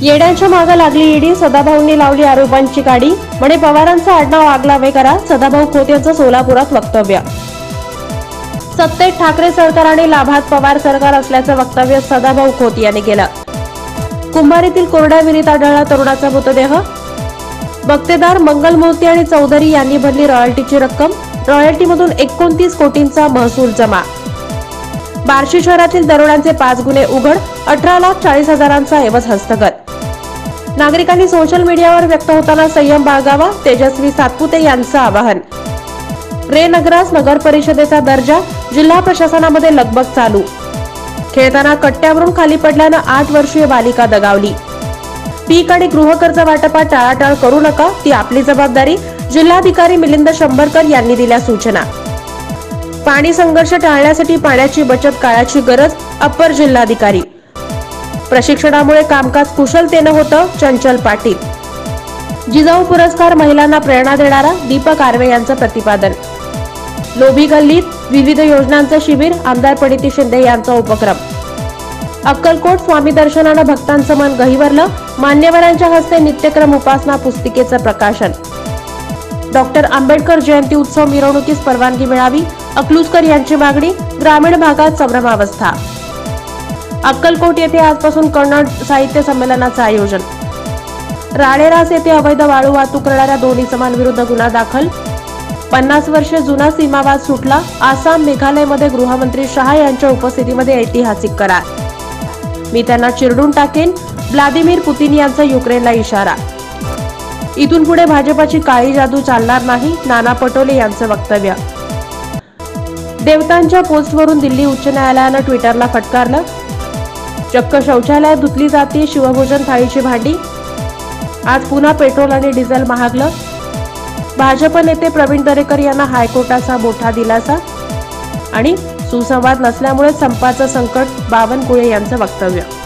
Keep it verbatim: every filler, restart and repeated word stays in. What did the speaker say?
येड्यांच्या मागे लागली ईडी, सदाभाऊंनी लावली आरोपांची गाडी. म्हणे पवारांचं आडनाव आगलावे करा, सदाभाऊ खोत यांचं सोलापुरात वक्तव्य. सत्तेत ठाकरे सरकार आणि लाभात पवार सरकार असल्याचं वक्तव्य सदाभाऊ खोत यांनी केलं. कुंभारीतील कोरड्या विहिरीत आढळला तरुणाचा मृतदेह. बक्तेदार मंगलमूर्ती आणि चौधरी यांनी भरली रॉयल्टीची रक्कम. रॉयल्टीमधून एकोणतीस कोटींचा महसूल जमा. बार्शी शहरातील दरोड्यांचे पाच गुन्हे उघड. अठरा लाख चाळीस हजारांचा ऐवज हस्तगत. नागरिकांनी सोशल मीडियावर व्यक्त होताना संयम बाळगावा, तेजस्वी सातपुते यांचं आवाहन. रे नगरास नगर परिषदेचा दर्जा, जिल्हा प्रशासनामध्ये लगबग चालू. खेळताना कट्ट्यावरून खाली पडल्यानं आठ वर्षीय बालिका दगावली. पीक आणि गृहकर्ज वाटपात टाळाटाळ करू नका, ती आपली जबाबदारी, जिल्हाधिकारी मिलिंद शंभरकर यांनी दिल्या सूचना. पाणी संघर्ष टाळण्यासाठी पाण्याची बचत काळाची गरज, अप्पर जिल्हाधिकारी. प्रशिक्षणामुळे कामकाज कुशलतेनं होतं, चंचल पाटील. जिजाऊ पुरस्कार महिलांना प्रेरणा देणारा, दीपक आर्वे यांचं प्रतिपादन. लोभी गल्लीत विविध योजनांचं शिबिर, आमदार प्रणिती शिंदे यांचा उपक्रम. अक्कलकोट स्वामी दर्शनानं भक्तांचं मन गहिवरलं, मान्यवरांच्या हस्ते नित्यक्रम उपासना पुस्तिकेचं प्रकाशन. डॉक्टर आंबेडकर जयंती उत्सव मिरवणुकीस परवानगी मिळावी, अकलूजकर यांची मागणी. ग्रामीण भागात संभ्रमावस्था. अक्कलकोट येथे आजपासून कन्नड साहित्य संमेलनाचं आयोजन. राळेरास येथे अवैध वाळू वाहतूक करणाऱ्या दोन इसमांविरुद्ध गुन्हा दाखल. पन्नास वर्षे जुना सीमावाद सुटला. आसाम मेघालयमध्ये गृहमंत्री शहा यांच्या उपस्थितीमध्ये ऐतिहासिक करार. मी त्यांना चिरडून टाकेन, व्लादिमीर पुतिन यांचा युक्रेनला इशारा. इथून पुढे भाजपाची काळी जादू चालणार नाही, नाना पटोले यांचं वक्तव्य. देवतांच्या पोस्टवरून दिल्ली उच्च न्यायालयानं ट्विटरला फटकारलं. चक्क शौचालयात धुतली जाते शिवभोजन थाळीची भांडी. आज पुन्हा पेट्रोल आणि डिझेल महागलं. भाजप नेते प्रवीण दरेकर यांना हायकोर्टाचा मोठा दिलासा. आणि सुसंवाद नसल्यामुळे संपाचं संकट, बावनकुळे यांचं वक्तव्य.